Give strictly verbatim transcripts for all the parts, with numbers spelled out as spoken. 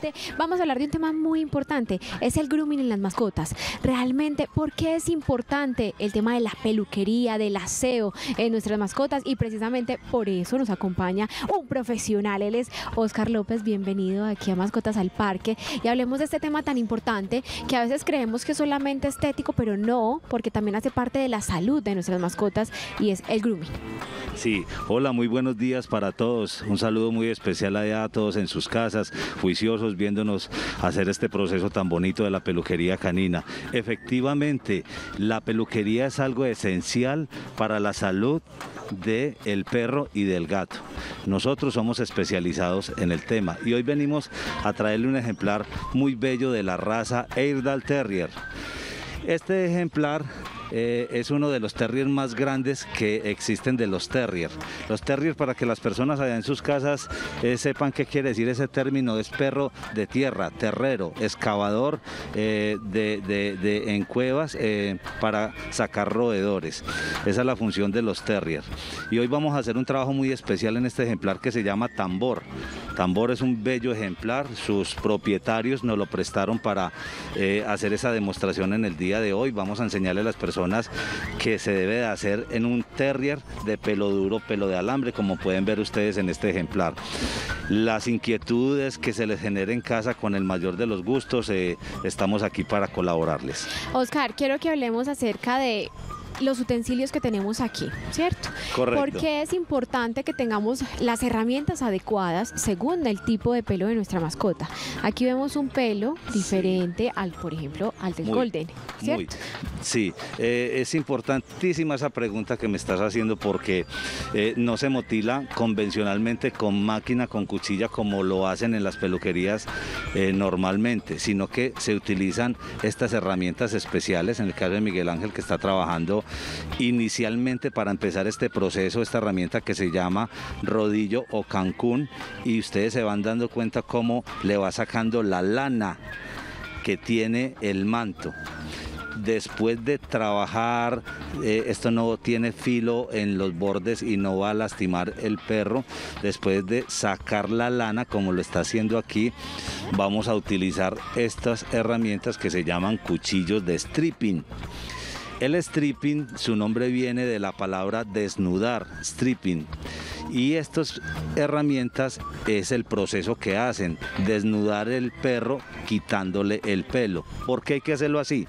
realmente vamos a hablar de un tema muy importante, es el grooming en las mascotas. Realmente, ¿por qué es importante el tema de la peluquería, del aseo en nuestras mascotas? Y precisamente por eso nos acompaña un profesional, él es Oscar López, bienvenido aquí a Mascotas al Parque, y hablemos de este tema tan importante que a veces creemos que es solamente estético, pero no, porque también hace parte de la salud de nuestras mascotas, y es el grooming. Sí, hola, muy buenos días para todos, un saludo muy especial allá a todos en sus casas, juiciosos, viéndonos hacer este proceso tan bonito de la peluquería canina. Efectivamente, la peluquería es algo esencial para la salud del perro y del gato. Nosotros somos especializados en el tema y hoy venimos a traerle un ejemplar muy bello de la raza Airedale Terrier. Este ejemplar Eh, es uno de los terriers más grandes que existen de los terriers. Los terriers, para que las personas allá en sus casas eh, sepan qué quiere decir ese término, es perro de tierra, terrero, excavador eh, de, de, de, en cuevas eh, para sacar roedores. Esa es la función de los terriers. Y hoy vamos a hacer un trabajo muy especial en este ejemplar que se llama Tambor. Tambor es un bello ejemplar, sus propietarios nos lo prestaron para eh, hacer esa demostración en el día de hoy. Vamos a enseñarle a las personas que se debe de hacer en un terrier de pelo duro, pelo de alambre, como pueden ver ustedes en este ejemplar. Las inquietudes que se les genere en casa, con el mayor de los gustos, eh, estamos aquí para colaborarles. Oscar, quiero que hablemos acerca de los utensilios que tenemos aquí, ¿cierto? Correcto. Porque es importante que tengamos las herramientas adecuadas según el tipo de pelo de nuestra mascota. Aquí vemos un pelo diferente al, por ejemplo, al del muy, Golden, ¿cierto? Muy, sí, eh, es importantísima esa pregunta que me estás haciendo, porque eh, no se motila convencionalmente con máquina, con cuchilla, como lo hacen en las peluquerías eh, normalmente, sino que se utilizan estas herramientas especiales. En el caso de Miguel Ángel, que está trabajando inicialmente para empezar este proceso, esta herramienta que se llama rodillo o Cancún, y ustedes se van dando cuenta cómo le va sacando la lana que tiene el manto. Después de trabajar, eh, esto no tiene filo en los bordes y no va a lastimar el perro. Después de sacar la lana, como lo está haciendo aquí, vamos a utilizar estas herramientas que se llaman cuchillos de stripping. El stripping, su nombre viene de la palabra desnudar, stripping, y estas herramientas es el proceso que hacen, desnudar el perro quitándole el pelo. ¿Por qué hay que hacerlo así?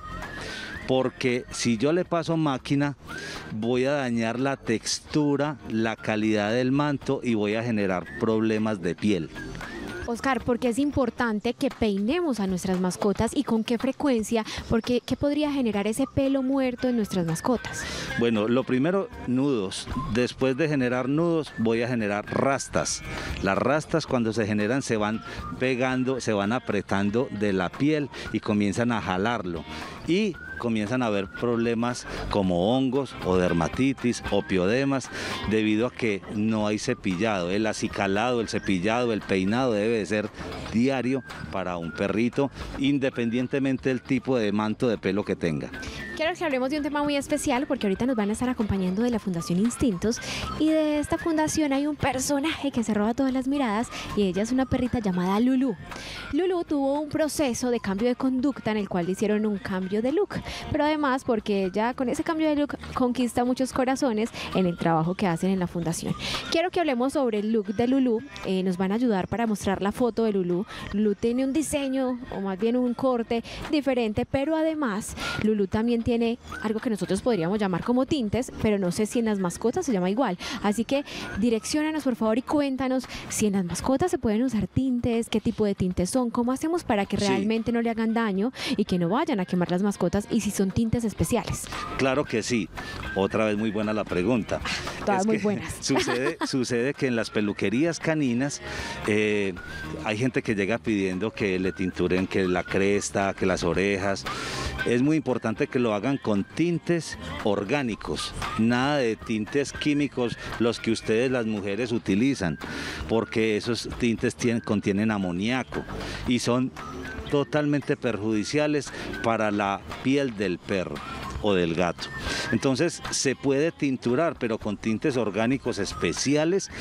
Porque si yo le paso máquina, voy a dañar la textura, la calidad del manto y voy a generar problemas de piel. Oscar, ¿por qué es importante que peinemos a nuestras mascotas y con qué frecuencia? Porque ¿qué podría generar ese pelo muerto en nuestras mascotas? Bueno, lo primero, nudos. Después de generar nudos, voy a generar rastas. Las rastas, cuando se generan, se van pegando, se van apretando de la piel y comienzan a jalarlo. Y comienzan a haber problemas como hongos o dermatitis o piodemas, debido a que no hay cepillado. El acicalado, el cepillado, el peinado debe de ser diario para un perrito, independientemente del tipo de manto de pelo que tenga. Quiero que hablemos de un tema muy especial, porque ahorita nos van a estar acompañando de la Fundación Instintos, y de esta fundación hay un personaje que se roba todas las miradas, y ella es una perrita llamada Lulú. Lulú tuvo un proceso de cambio de conducta en el cual le hicieron un cambio de look, pero además porque ella con ese cambio de look conquista muchos corazones en el trabajo que hacen en la fundación. Quiero que hablemos sobre el look de Lulú. Eh, nos van a ayudar para mostrar la foto de Lulú. Lulú tiene un diseño, o más bien un corte diferente, pero además Lulú también tiene algo que nosotros podríamos llamar como tintes, pero no sé si en las mascotas se llama igual. Así que direcciónanos, por favor, y cuéntanos si en las mascotas se pueden usar tintes, qué tipo de tintes son, cómo hacemos para que realmente sí no le hagan daño y que no vayan a quemar las mascotas, y si son tintes especiales. Claro que sí. Otra vez muy buena la pregunta. Todas es muy que buenas. Sucede, sucede que en las peluquerías caninas eh, hay gente que llega pidiendo que le tinturen que la cresta, que las orejas. Es muy importante que lo hagan con tintes orgánicos, nada de tintes químicos, los que ustedes, las mujeres, utilizan, porque esos tintes tienen, contienen amoníaco y son totalmente perjudiciales para la piel del perro o del gato. Entonces se puede tinturar, pero con tintes orgánicos especiales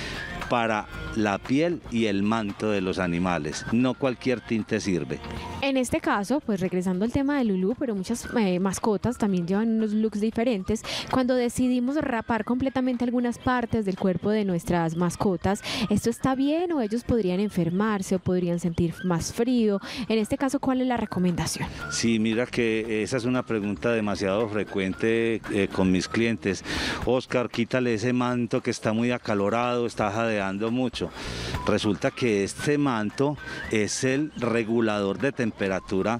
para la piel y el manto de los animales. No cualquier tinte sirve. En este caso, pues regresando al tema de Lulú, pero muchas eh, mascotas también llevan unos looks diferentes. Cuando decidimos rapar completamente algunas partes del cuerpo de nuestras mascotas, ¿esto está bien o ellos podrían enfermarse o podrían sentir más frío? En este caso, ¿cuál es la recomendación? Sí, mira que esa es una pregunta demasiado frecuente eh, con mis clientes. Oscar, quítale ese manto que está muy acalorado, está jadeando mucho. Resulta que este manto es el regulador de temperatura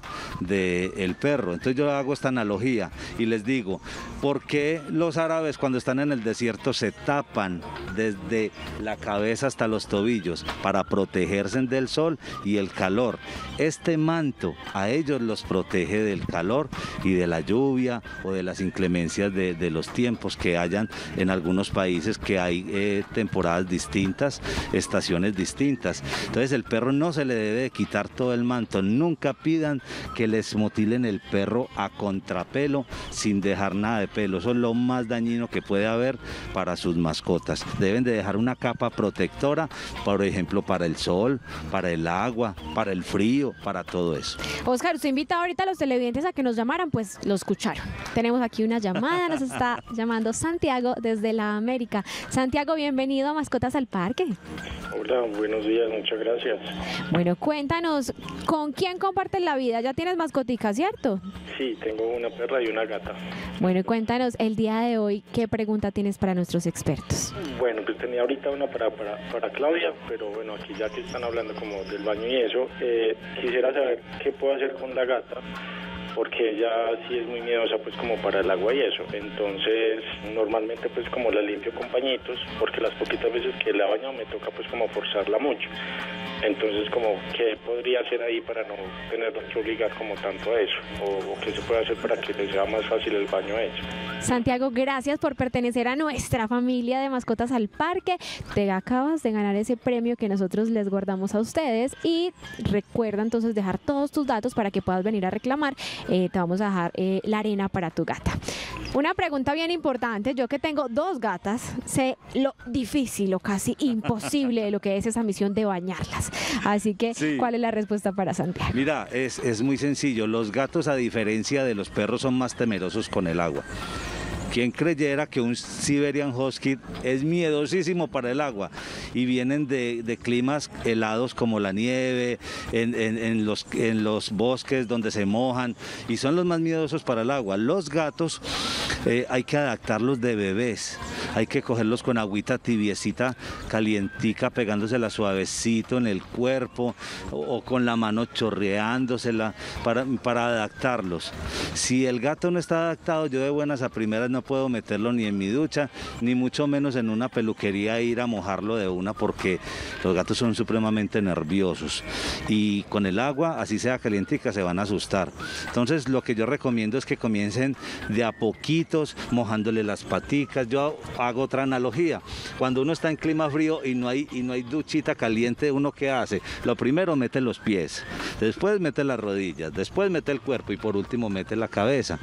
del perro. Entonces yo hago esta analogía y les digo, ¿por qué los árabes cuando están en el desierto se tapan desde la cabeza hasta los tobillos? Para protegerse del sol y el calor. Este manto a ellos los protege del calor y de la lluvia o de las inclemencias de, de los tiempos que hayan en algunos países, que hay eh, temporadas distintas, estaciones distintas. Entonces el perro no se le debe quitar todo el manto. Nunca pidan que les motilen el perro a contrapelo sin dejar nada de pelo. Eso es lo más dañino que puede haber para sus mascotas. Deben de dejar una capa protectora, por ejemplo, para el sol, para el agua, para el frío, para todo eso. Oscar, usted invita ahorita a los televidentes a que nos llamaran, pues lo escucharon. Tenemos aquí una llamada, nos está llamando Santiago desde la América. Santiago, bienvenido a Mascotas al Parque. Hola, buenos días, muchas gracias. Bueno, cuéntanos, ¿con quién compartes la vida? Ya tienes mascotica, ¿cierto? Sí, tengo una perra y una gata. Bueno, cuéntanos el día de hoy, ¿qué pregunta tienes para nuestros expertos? Bueno, pues tenía ahorita una para, para, para Claudia, pero bueno, aquí ya que están hablando como del baño y eso, eh, quisiera saber qué puedo hacer con la gata, porque ella sí es muy miedosa pues como para el agua y eso. Entonces normalmente pues como la limpio con pañitos, porque las poquitas veces que la baño me toca pues como forzarla mucho. Entonces como qué podría hacer ahí para no tenerla que obligar como tanto a eso, o, o qué se puede hacer para que le sea más fácil el baño a ella. Santiago, gracias por pertenecer a nuestra familia de Mascotas al Parque. Te acabas de ganar ese premio que nosotros les guardamos a ustedes y recuerda entonces dejar todos tus datos para que puedas venir a reclamar. Eh, te vamos a dejar eh, la arena para tu gata. Una pregunta bien importante, yo que tengo dos gatas, sé lo difícil o casi imposible de lo que es esa misión de bañarlas. Así que, sí. ¿Cuál es la respuesta para Santiago? Mira, es, es muy sencillo. Los gatos, a diferencia de los perros, son más temerosos con el agua. ¿Quién creyera que un Siberian Husky es miedosísimo para el agua? Y vienen de, de climas helados como la nieve, en, en, en, los, en los bosques donde se mojan, y son los más miedosos para el agua. Los gatos eh, hay que adaptarlos de bebés, hay que cogerlos con agüita tibiecita, calientica, pegándosela suavecito en el cuerpo o, o con la mano chorreándosela para, para adaptarlos. Si el gato no está adaptado, yo de buenas a primeras no puedo meterlo ni en mi ducha, ni mucho menos en una peluquería e ir a mojarlo de una, porque los gatos son supremamente nerviosos y con el agua, así sea calientica, se van a asustar. Entonces lo que yo recomiendo es que comiencen de a poquitos, mojándole las paticas. Yo hago otra analogía: cuando uno está en clima frío y no hay, y no hay duchita caliente, ¿uno qué hace? Lo primero mete los pies, después mete las rodillas, después mete el cuerpo y por último mete la cabeza.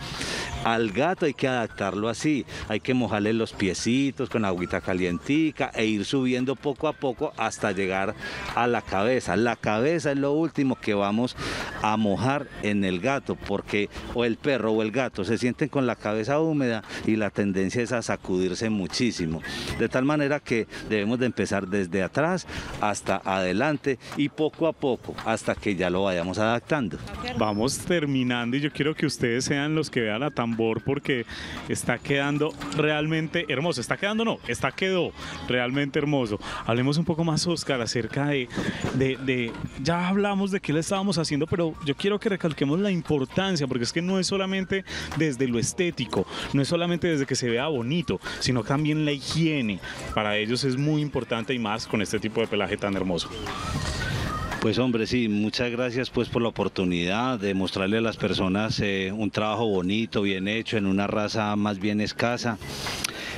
Al gato hay que adaptarlo así, hay que mojarle los piecitos con agüita calientica e ir subiendo poco a poco hasta llegar a la cabeza. La cabeza es lo último que vamos a mojar en el gato, porque o el perro o el gato se sienten con la cabeza húmeda y la tendencia es a sacudirse muchísimo. De tal manera que debemos de empezar desde atrás hasta adelante y poco a poco hasta que ya lo vayamos adaptando. Vamos terminando y yo quiero que ustedes sean los que vean la tambor, porque está quedando realmente hermoso. Está quedando, no, está quedó realmente hermoso. Hablemos un poco más, Oscar, acerca de, de, de, ya hablamos de qué le estábamos haciendo, pero yo quiero que recalquemos la importancia, porque es que no es solamente desde lo estético, no es solamente desde que se vea bonito, sino también la higiene. Para ellos es muy importante, y más con este tipo de pelaje tan hermoso. Pues hombre, sí, muchas gracias pues por la oportunidad de mostrarle a las personas eh, un trabajo bonito, bien hecho, en una raza más bien escasa.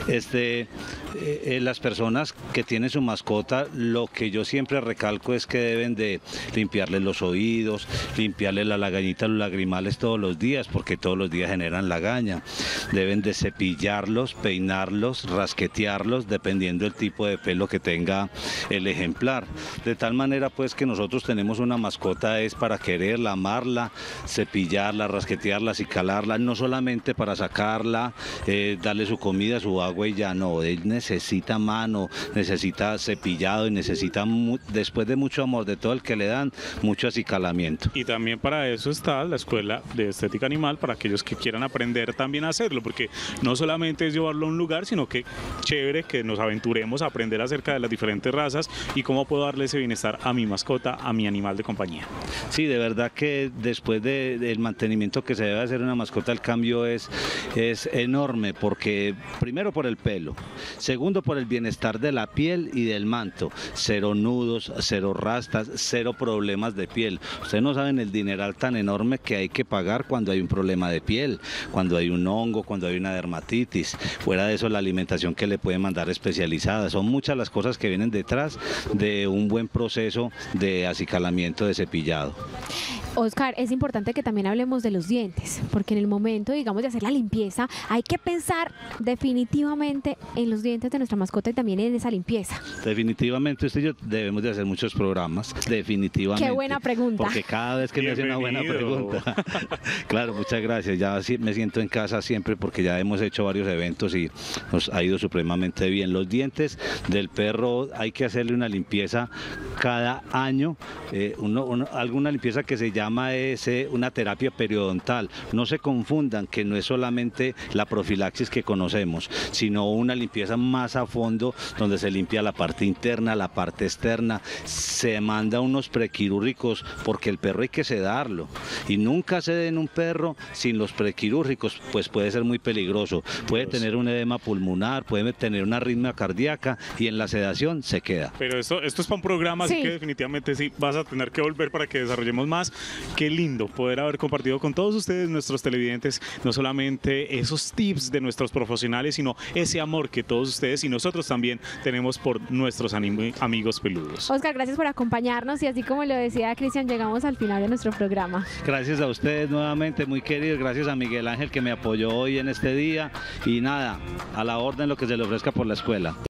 Este, eh, eh, las personas que tienen su mascota, lo que yo siempre recalco es que deben de limpiarle los oídos, limpiarle la lagañita, los lagrimales todos los días, porque todos los días generan lagaña. Deben de cepillarlos, peinarlos, rasquetearlos, dependiendo del tipo de pelo que tenga el ejemplar. De tal manera pues que nosotros tenemos una mascota es para quererla, amarla, cepillarla, rasquetearla, acicalarla, no solamente para sacarla, eh, darle su comida, su agua y ya no. Él necesita mano, necesita cepillado y necesita, después de mucho amor de todo el que le dan, mucho acicalamiento. Y también para eso está la Escuela de Estética Animal, para aquellos que quieran aprender también a hacerlo, porque no solamente es llevarlo a un lugar, sino que chévere que nos aventuremos a aprender acerca de las diferentes razas y cómo puedo darle ese bienestar a mi mascota, a mi animal de compañía. Sí, de verdad que después de, del mantenimiento que se debe hacer una mascota, el cambio es, es enorme, porque primero por el pelo, segundo por el bienestar de la piel y del manto, cero nudos, cero rastas, cero problemas de piel. Ustedes no saben el dineral tan enorme que hay que pagar cuando hay un problema de piel, cuando hay un hongo, cuando hay una dermatitis. Fuera de eso, la alimentación que le pueden mandar especializada. Son muchas las cosas que vienen detrás de un buen proceso de acicalamiento, de cepillado. Oscar, es importante que también hablemos de los dientes, porque en el momento, digamos, de hacer la limpieza, hay que pensar definitivamente en los dientes de nuestra mascota y también en esa limpieza. Definitivamente, usted y yo debemos de hacer muchos programas, definitivamente. Qué buena pregunta. Porque cada vez que Bienvenido. me hace una buena pregunta. Claro, muchas gracias. Ya me siento en casa siempre porque ya hemos hecho varios eventos y nos ha ido supremamente bien. Los dientes del perro hay que hacerle una limpieza cada año, eh, uno, uno, alguna limpieza que se llama llama es una terapia periodontal. No se confundan que no es solamente la profilaxis que conocemos, sino una limpieza más a fondo donde se limpia la parte interna, la parte externa, se manda unos prequirúrgicos porque el perro hay que sedarlo y nunca seden un perro sin los prequirúrgicos, pues puede ser muy peligroso, puede tener un edema pulmonar, puede tener una arritmia cardíaca y en la sedación se queda. Pero esto, esto es para un programa, sí. Así que definitivamente sí, vas a tener que volver para que desarrollemos más. Qué lindo poder haber compartido con todos ustedes, nuestros televidentes, no solamente esos tips de nuestros profesionales, sino ese amor que todos ustedes y nosotros también tenemos por nuestros amigos peludos. Oscar, gracias por acompañarnos y así como lo decía Cristian, llegamos al final de nuestro programa. Gracias a ustedes nuevamente, muy queridos, gracias a Miguel Ángel que me apoyó hoy en este día y nada, a la orden lo que se le ofrezca por la escuela.